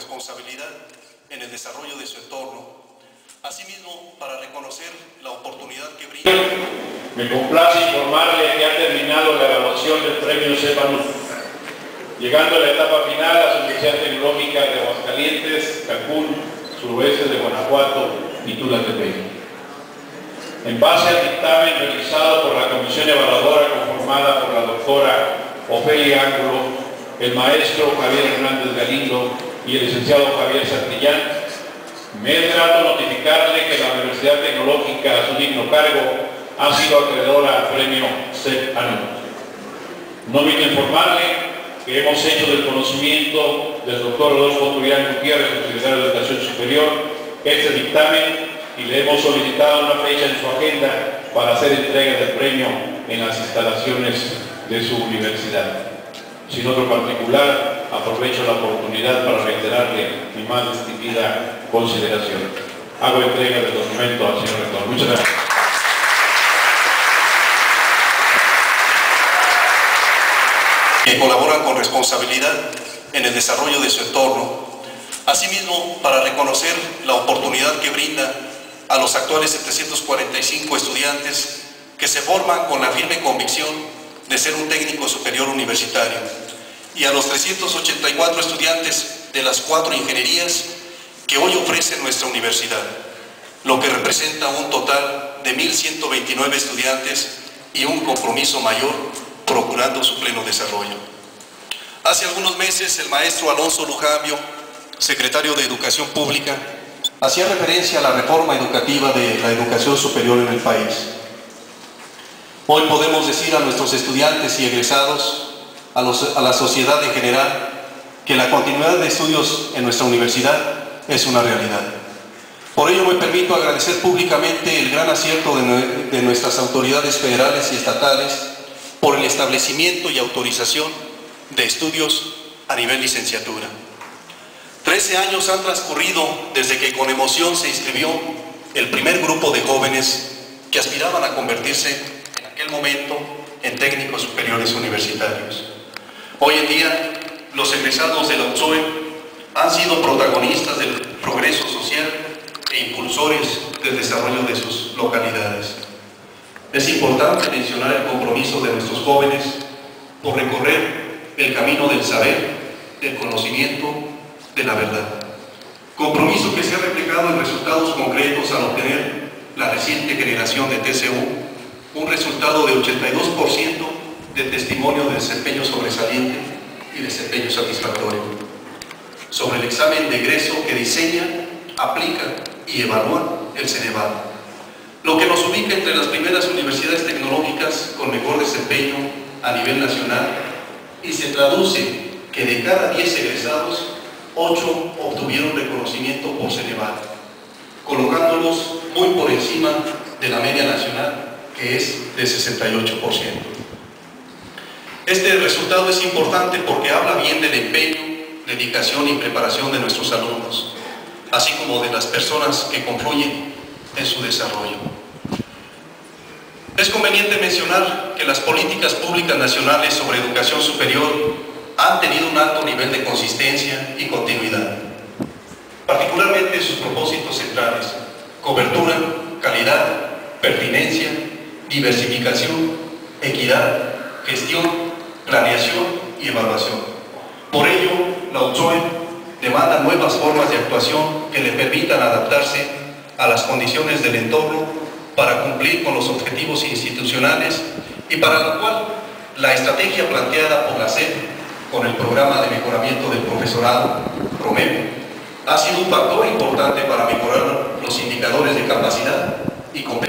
responsabilidad en el desarrollo de su entorno. Asimismo, para reconocer la oportunidad que brinda. Me complace informarle que ha terminado la evaluación del premio CEPANUS, llegando a la etapa final a la Universidad Tecnológica de Aguascalientes, Cancún, suroeste de Guanajuato y Tulancingo. En base al dictamen realizado por la comisión evaluadora conformada por la doctora Ofelia Ángulo, el maestro Javier Hernández Galindo y el licenciado Javier Santillán, me es grato notificarle que la Universidad Tecnológica a su digno cargo ha sido acreedora al premio CEPANUS. No olvido informarle que hemos hecho del conocimiento del doctor Rodolfo Turián Gutiérrez, secretario de Educación Superior, este dictamen y le hemos solicitado una fecha en su agenda para hacer entrega del premio en las instalaciones de su universidad. Sin otro particular, aprovecho la oportunidad para reiterarle mi más distinguida consideración. Hago entrega del documento al señor rector. Muchas gracias. Que colaboran con responsabilidad en el desarrollo de su entorno. Asimismo, para reconocer la oportunidad que brinda a los actuales 745 estudiantes que se forman con la firme convicción de ser un técnico superior universitario, y a los 384 estudiantes de las 4 ingenierías que hoy ofrece nuestra universidad, lo que representa un total de 1.129 estudiantes y un compromiso mayor procurando su pleno desarrollo. Hace algunos meses el maestro Alonso Lujambio, secretario de Educación Pública, hacía referencia a la reforma educativa de la educación superior en el país. Hoy podemos decir a nuestros estudiantes y egresados, a la sociedad en general, que la continuidad de estudios en nuestra universidad es una realidad. Por ello me permito agradecer públicamente el gran acierto de nuestras autoridades federales y estatales por el establecimiento y autorización de estudios a nivel licenciatura. 13 años han transcurrido desde que con emoción se inscribió el primer grupo de jóvenes que aspiraban a convertirse en aquel momento en técnicos superiores universitarios. Hoy en día, los egresados de la UTSOE han sido protagonistas del progreso social e impulsores del desarrollo de sus localidades. Es importante mencionar el compromiso de nuestros jóvenes por recorrer el camino del saber, del conocimiento, de la verdad. Compromiso que se ha reflejado en resultados concretos al obtener la reciente generación de TCU, un resultado de 82% de testimonio de desempeño sobresaliente y desempeño satisfactorio. Sobre el examen de egreso que diseña, aplica y evalúa el CENEVAL, lo que nos ubica entre las primeras universidades tecnológicas con mejor desempeño a nivel nacional, y se traduce que de cada 10 egresados, 8 obtuvieron reconocimiento por CENEVAL, colocándolos muy por encima de la media nacional, que es de 68%. Este resultado es importante porque habla bien del empeño, dedicación y preparación de nuestros alumnos, así como de las personas que confluyen en su desarrollo. Es conveniente mencionar que las políticas públicas nacionales sobre educación superior han tenido un alto nivel de consistencia y continuidad, particularmente en sus propósitos centrales: cobertura, calidad, pertinencia, diversificación, equidad, gestión, planeación y evaluación. Por ello, la UTSOE demanda nuevas formas de actuación que le permitan adaptarse a las condiciones del entorno para cumplir con los objetivos institucionales, y para lo cual la estrategia planteada por la SEP con el programa de mejoramiento del profesorado, PROMEP, ha sido un factor importante para mejorar los indicadores de capacidad y competencia